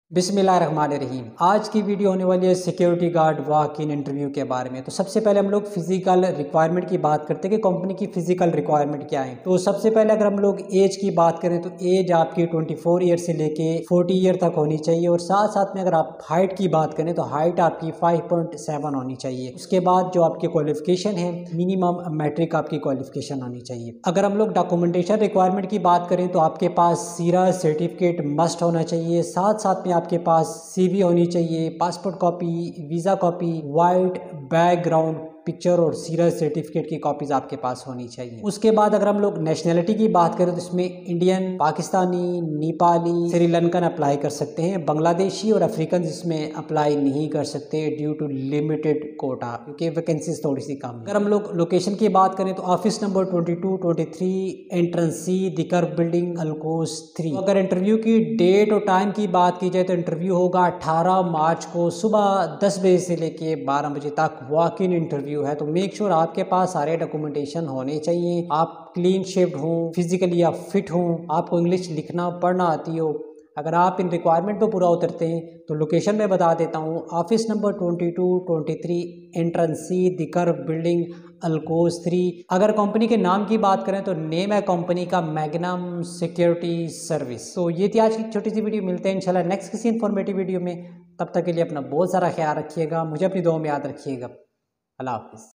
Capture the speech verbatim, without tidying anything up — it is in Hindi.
बिस्मिल्लाहिर्रहमानिर्रहीम। आज की वीडियो होने वाली है security guard walk in interview के बारे में। तो सबसे पहले हम लोग फिजिकल रिक्वायरमेंट की बात करते हैं कि कंपनी की फिजिकल रिक्वायरमेंट क्या है। तो सबसे पहले अगर हम लोग एज की बात करें तो एज आपकी चौबीस ईयर से लेके चालीस ईयर तक होनी चाहिए। और साथ साथ में अगर आप हाइट की बात करें तो हाइट आपकी पाँच पॉइंट सात होनी चाहिए। उसके बाद जो आपकी क्वालिफिकेशन है मिनिमम मैट्रिक आपकी क्वालिफिकेशन होनी चाहिए। अगर हम लोग डॉक्यूमेंटेशन रिक्वायरमेंट की बात करें तो आपके पास सीरा सर्टिफिकेट मस्ट होना चाहिए। साथ साथ में आपके पास सीवी होनी चाहिए, passport copy, visa copy, white background picture और सीरत सर्टिफिकेट की कॉपीज आपके पास होनी चाहिए। उसके बाद अगर हम लोग नेशनैलिटी की बात करें तो इसमें इंडियन, पाकिस्तानी, नेपाली, श्रीलंकन अप्लाई कर सकते हैं। बांग्लादेशी और अफ्रीकन इसमें अप्लाई नहीं कर सकते ड्यू टू लिमिटेड कोटा, क्योंकि वैकेंसीज थोड़ी सी कम है। अगर हम लोग लोकेशन की बात करें तो ऑफिस नंबर बाईस, तेईस, एंट्रेंस सी, दिकर बिल्डिंग, अलकोस थ्री। तो अगर इंटरव्यू की डेट और टाइम की बात की जाए तो इंटरव्यू होगा अठारह मार्च को सुबह दस बजे से लेके बारह बजे तक वॉक इन इंटरव्यू है। तो मेक श्योर sure आपके पास सारे डॉक्यूमेंटेशन होने चाहिए, आप क्लीन शेप्ड हो, फिजिकली आप फिट हो, आपको इंग्लिश लिखना पढ़ना आती हो। अगर आप इन रिक्वायरमेंट पे पूरा उतरते हैं तो लोकेशन में बता देता हूँ, ऑफिस नंबर बाईस, तेईस, एंट्रेंस सी, दिकर बिल्डिंग, अलकोस थ्री। अगर कंपनी के नाम की बात करें तो नेम है कंपनी का मैग्नम सिक्योरिटी सर्विस। तो ये थी आज की छोटी सी वीडियो। मिलते हैं इंशाल्लाह नेक्स्ट किसी इन्फॉर्मेटिव वीडियो में। तब तक के लिए अपना बहुत सारा ख्याल रखिएगा, मुझे अपनी दुआ में याद रखिएगा। अल्लाह हाफिज़।